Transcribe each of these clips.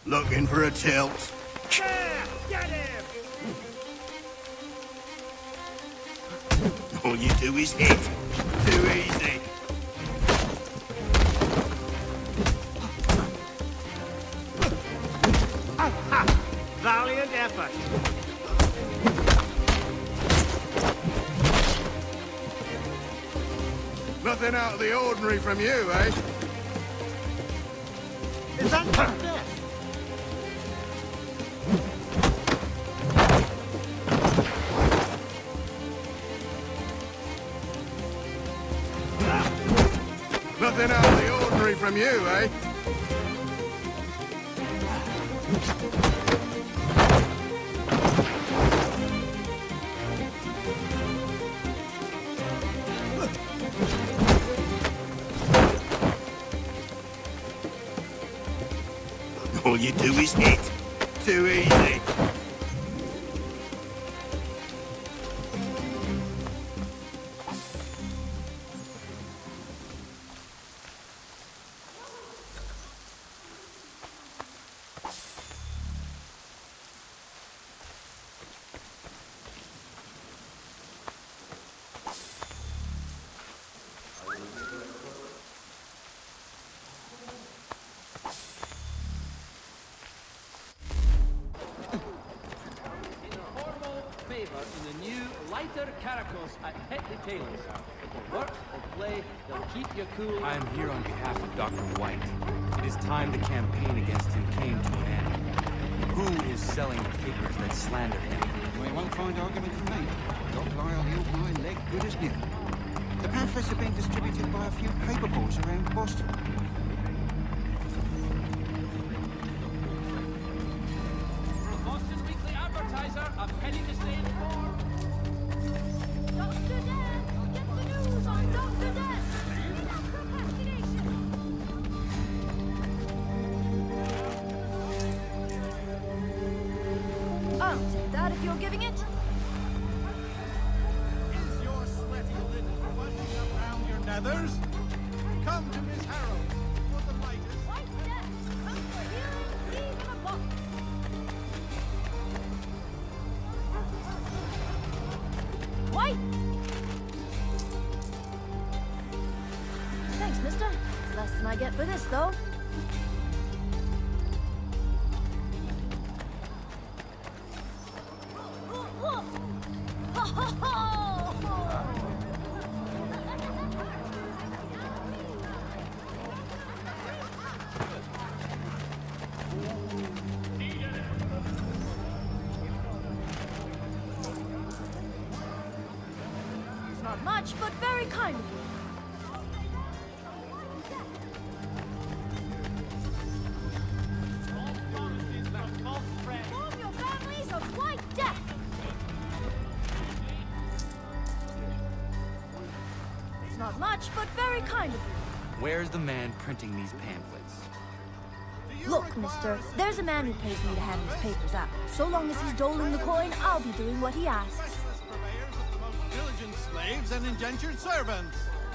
Looking for a tilt? Yeah! Get him! All you do is hit. Too easy. Valiant effort. Nothing out of the ordinary from you, eh? Is that not death? Nothing out of the ordinary from you, eh? All you do is hit. Too easy. In the new, lighter Caracos at Hetley Taylor's. It'll work, it'll play, they'll keep you cool. I am here on behalf of Dr. White. It is time the campaign against him came to an end. Who is selling papers that slander him? We won't find argument from me. Doc Lyle held my leg good as new. The pamphlets are being distributed by a few paper boards around Boston. From Boston Weekly Advertiser, a penny to stay informed. Dr. Death! Get the news on Dr. Death! Procrastination! I'll take that if you're giving it. Is your sweaty linen bunching around your nethers? Come to Miss Harrow for the lightest. White Death! Come for healing, leave him a box! White! Thanks, mister. It's less than I get for this, though. It's not much, but very kind of you. Inform your families of White Death! It's not much, but very kind of you. Where's the man printing these pamphlets? Look, mister, there's a man who pays me to hand these papers out. So long as he's doling the coin, I'll be doing what he asks. Restless purveyors of the most diligent slaves and indentured servants.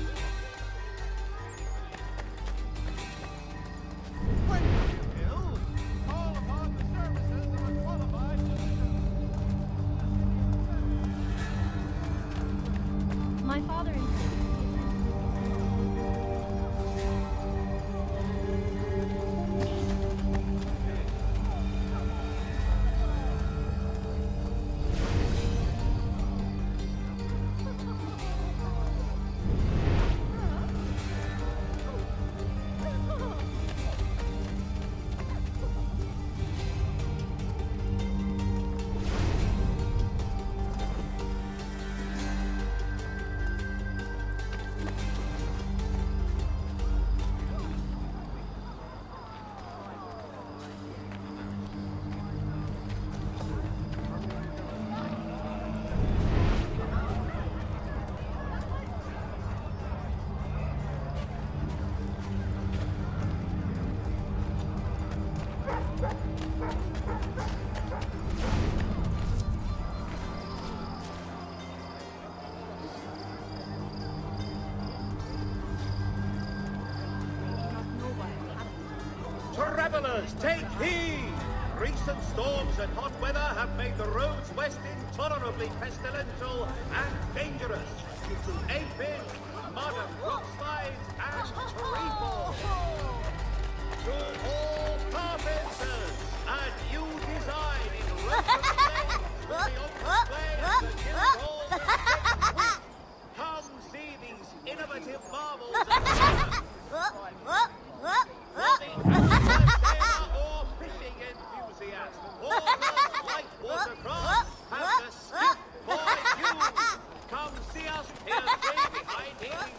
When you will, call upon the services of a qualified My father Travelers, take heed! Recent storms and hot weather have made the roads west intolerably pestilential and dangerous due to aphids, mud and rock slides, and treefalls. To all carpenters, a new design in Russian plains with the open plains and Guildhall next week. Come see these innovative marvels of sailor or fishing enthusiast, or the light watercraft have the skiff for you. Come see us piercing behind heaving.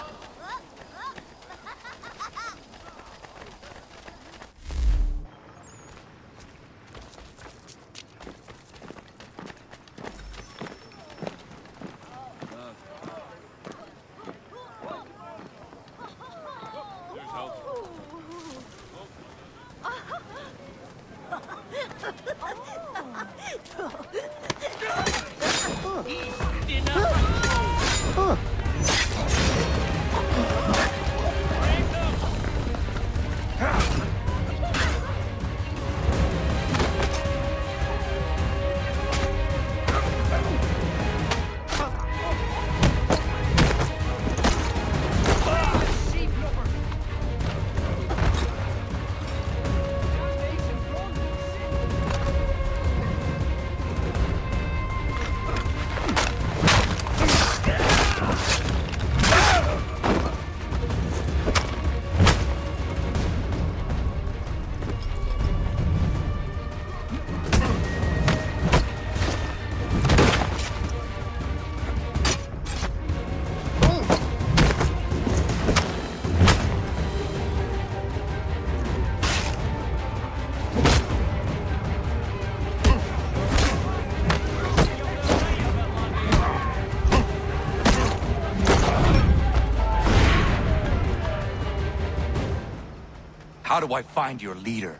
How do I find your leader?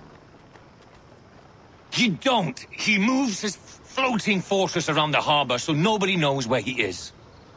You don't. He moves his floating fortress around the harbor so nobody knows where he is.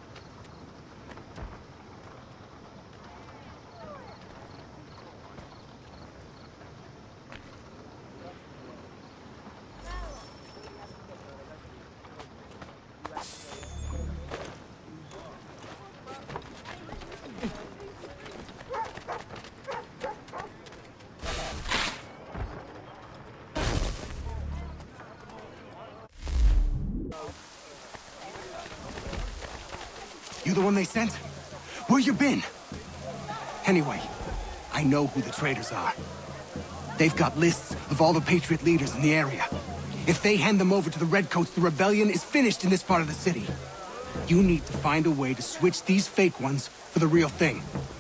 You the one they sent? Where you been? Anyway, I know who the traitors are. They've got lists of all the Patriot leaders in the area. If they hand them over to the Redcoats, the rebellion is finished in this part of the city. You need to find a way to switch these fake ones for the real thing.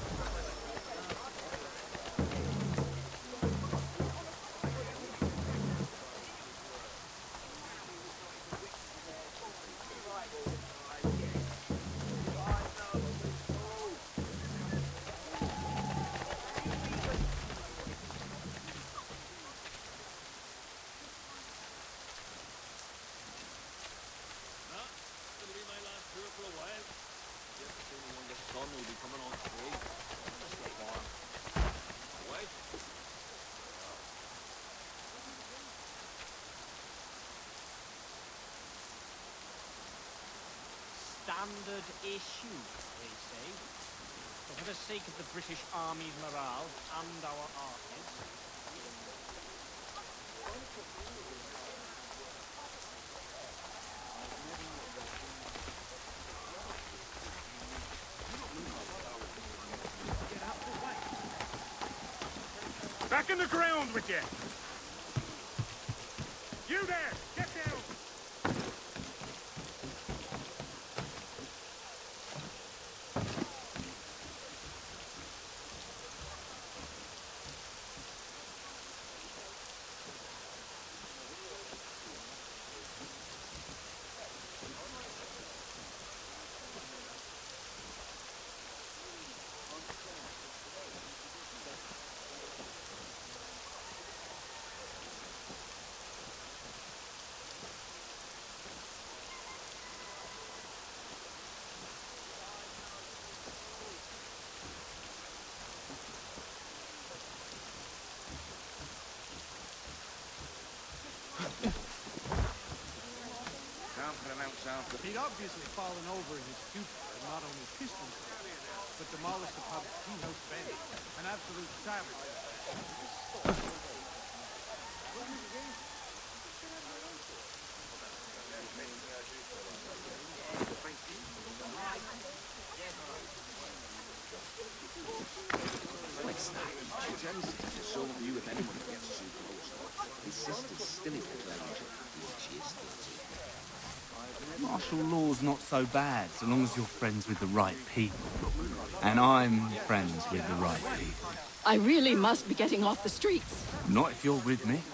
Standard issue, they say. But for the sake of the British Army's morale and our archives. Back in the ground with you! You there! Get down! He'd obviously fallen over in his stupor and not only pissed himself, but demolished the pub's tea-house bench. An absolute savage. What's that? Jen's sister saw you if anyone gets too close. His sister's still in the lounge, which is dirty. Martial law's not so bad, so long as you're friends with the right people. And I'm friends with the right people. I really must be getting off the streets. Not if you're with me.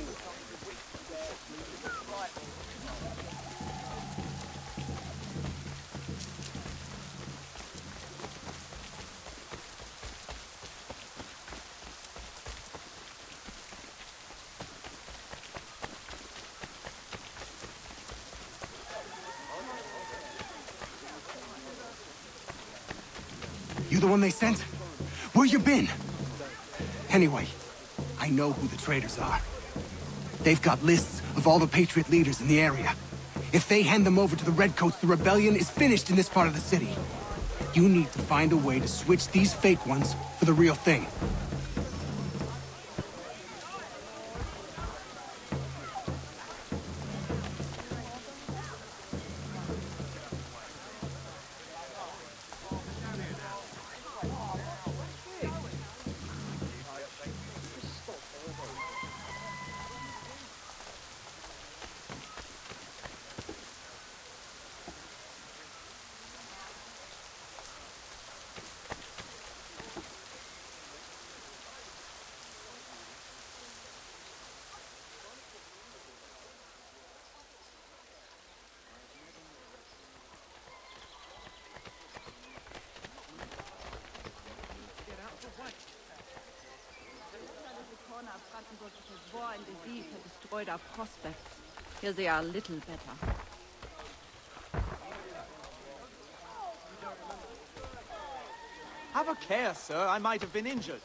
You the one they sent? Where you been? Anyway, I know who the traitors are. They've got lists of all the Patriot leaders in the area. If they hand them over to the Redcoats, the rebellion is finished in this part of the city. You need to find a way to switch these fake ones for the real thing. War and disease had destroyed our prospects. Here they are a little better. Have a care, sir. I might have been injured.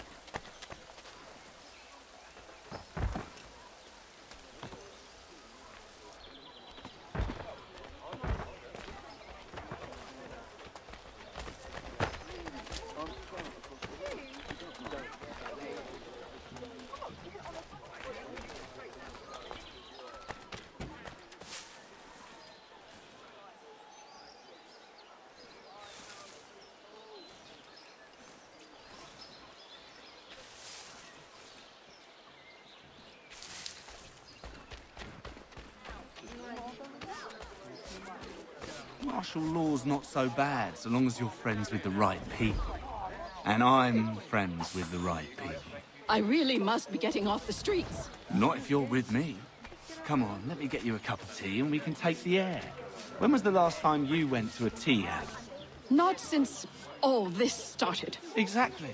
Martial law's not so bad, so long as you're friends with the right people. And I'm friends with the right people. I really must be getting off the streets. Not if you're with me. Come on, let me get you a cup of tea and we can take the air. When was the last time you went to a tea house? Not since all this started. Exactly.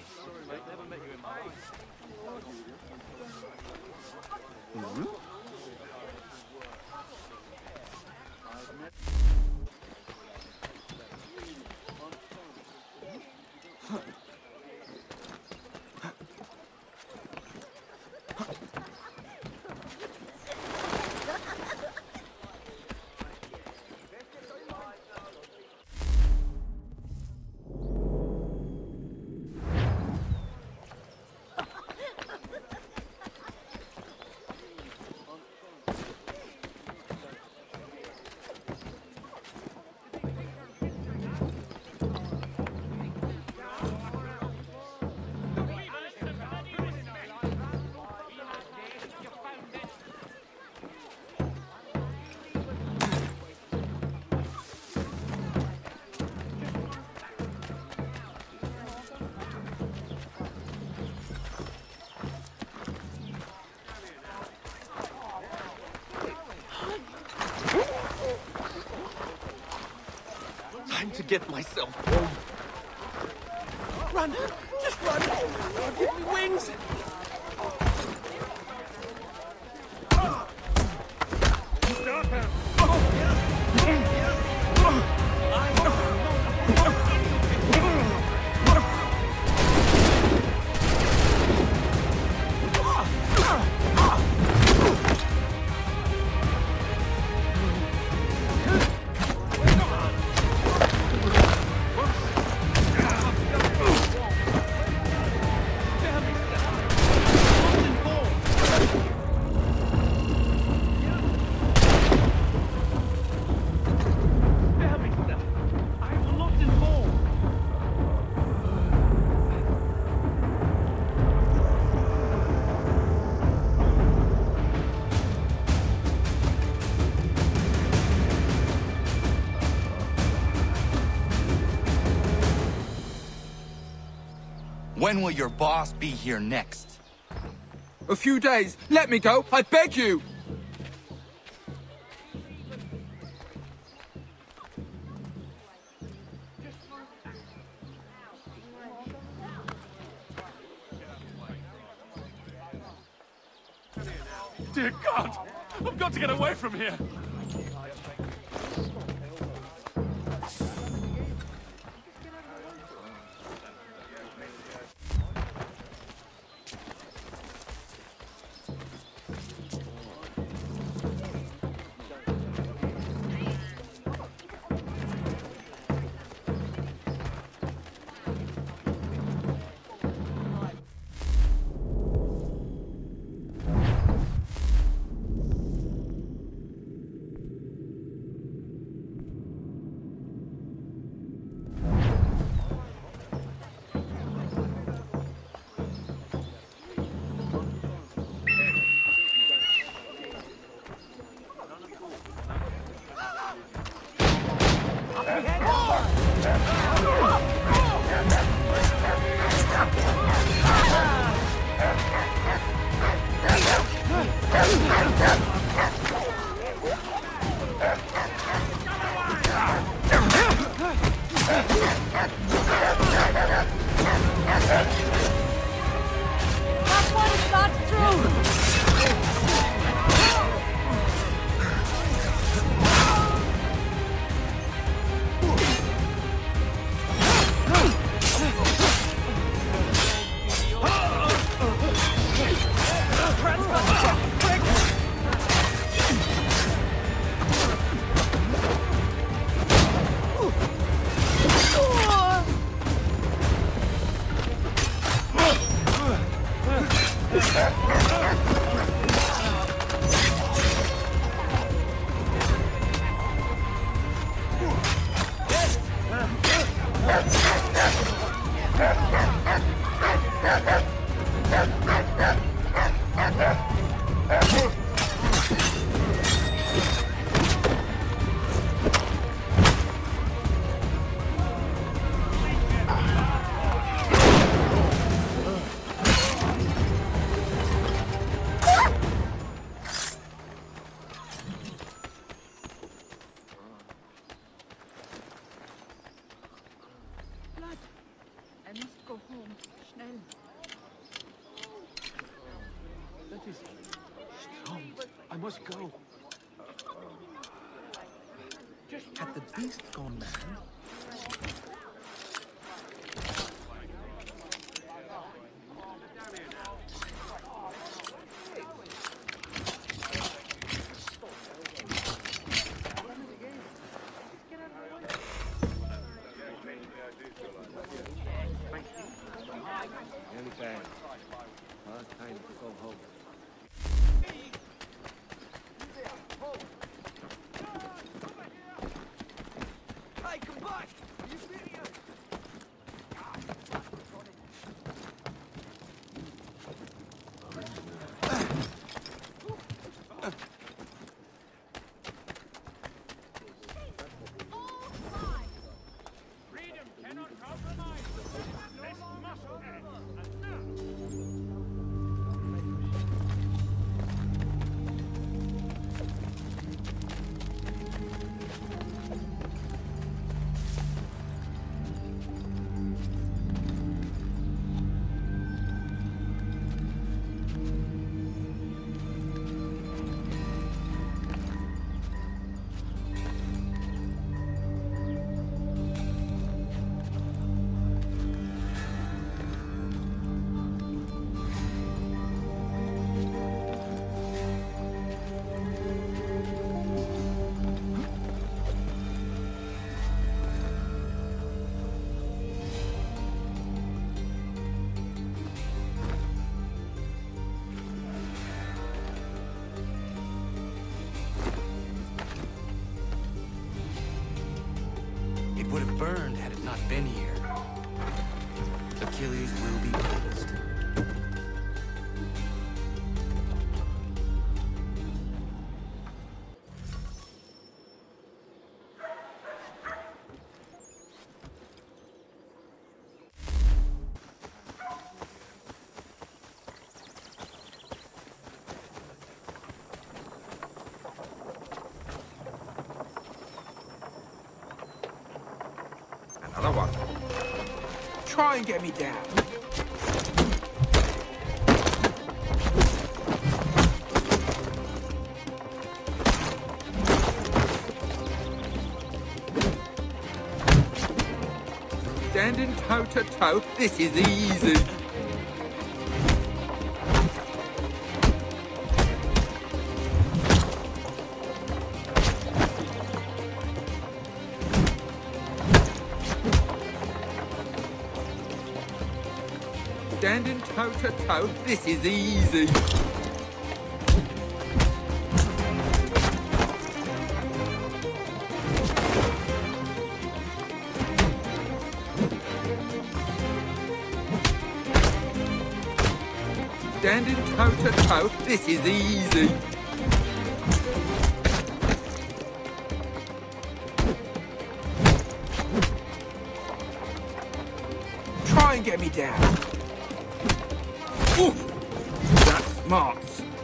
Time to get myself home. Run! Just run! Give me wings! Stop him! When will your boss be here next? A few days. Let me go. I beg you. Dear God! I've got to get away from here! That one is not through! I must go home. Schnell. That is... Tom, I must go. Had the beast gone mad? Anytime. Hard time to go home. Hey, come back! You idiot! Freedom cannot compromise! This must end! It would have burned had it not been here. Achilles will be pleased. Another one. Try and get me down. Standing toe to toe, this is easy. Standing toe to toe, this is easy. Standing toe to toe, this is easy. Try and get me down. Oof! That's smart.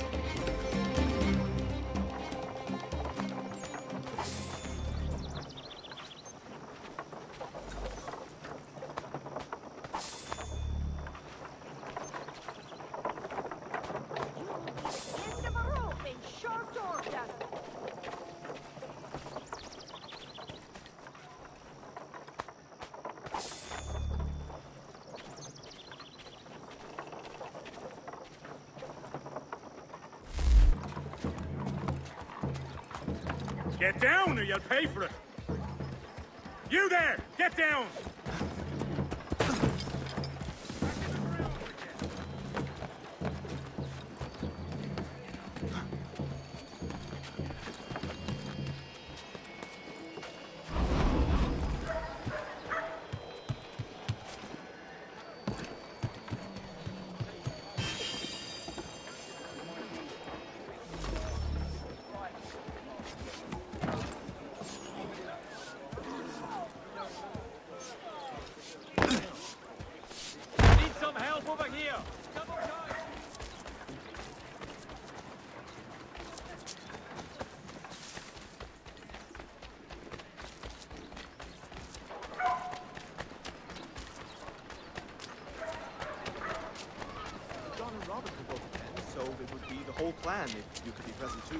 Get down or you'll pay for it. You there, get down. Whole clan if you could be present too.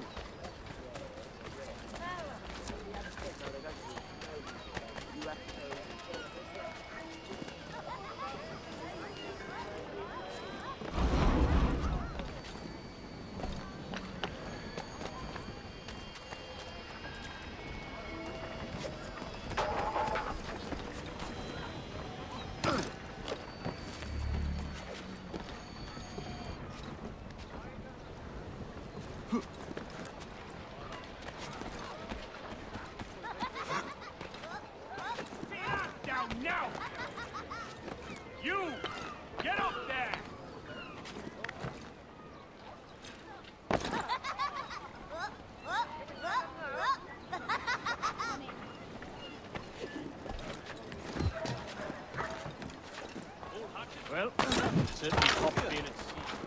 Well, certainly top being at sea.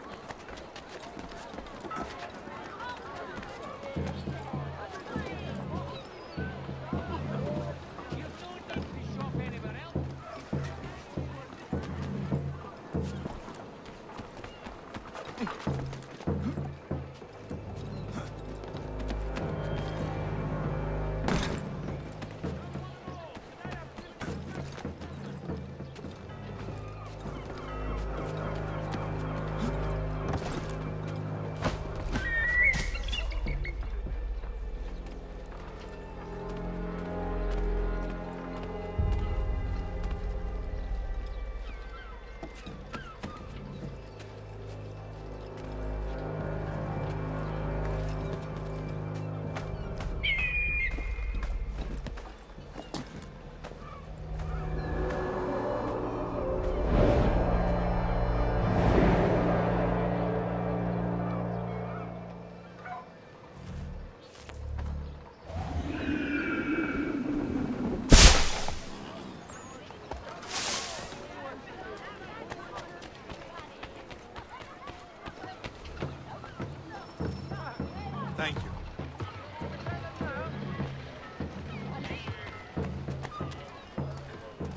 Thank you.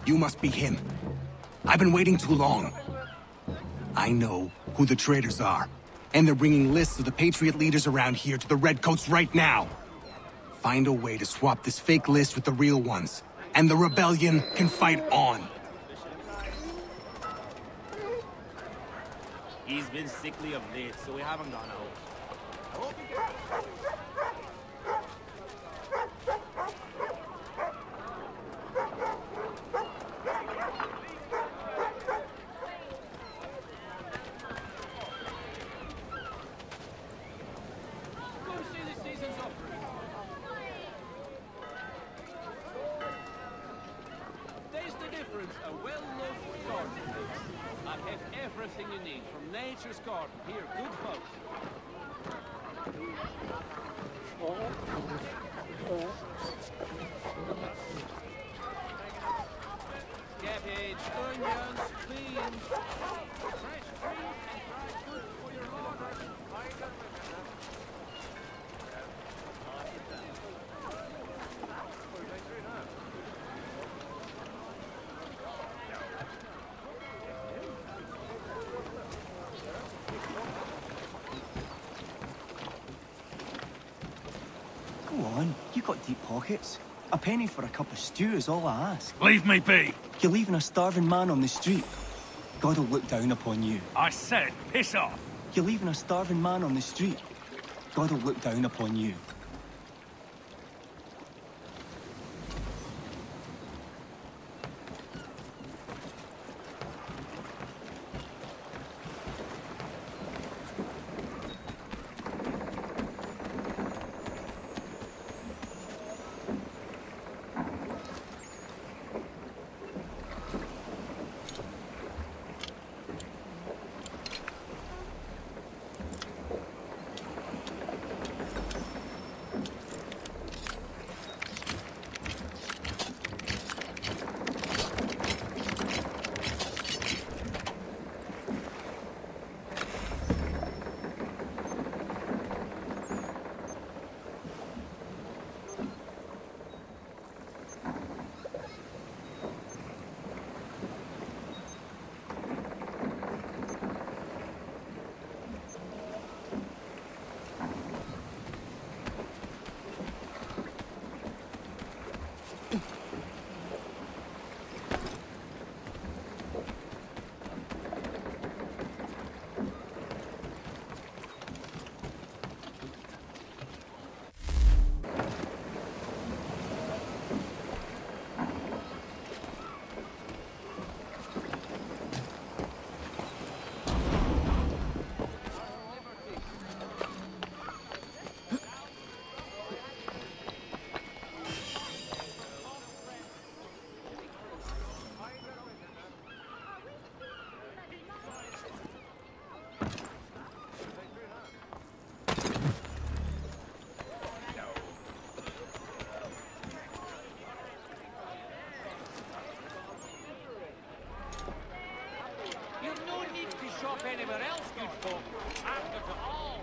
You must be him. I've been waiting too long. I know who the traitors are, and they're bringing lists of the Patriot leaders around here to the Redcoats right now. Find a way to swap this fake list with the real ones, and the rebellion can fight on. He's been sickly of late, so we haven't gone out. Go and see the season's offering. There's the difference, a well-loved garden. I have everything you need from nature's garden. Here, good folks. Cabbage, onions, beans, fresh fruit and dried fruit for your order. Go on, you got deep pockets. A penny for a cup of stew is all I ask. Leave me be. You're leaving a starving man on the street. God will look down upon you. I said, piss off. You're leaving a starving man on the street. God will look down upon you. Shop anywhere else, good folk. I've got it all.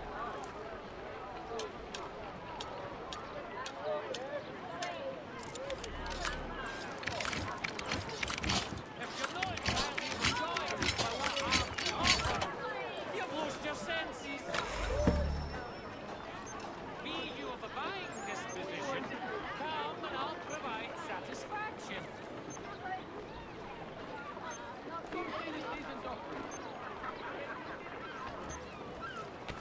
If you're not entirely enjoying by what I have to offer, you've lost your senses. Be you of a buying disposition, come and I'll provide satisfaction. Here's the season's offering.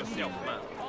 yourself, man.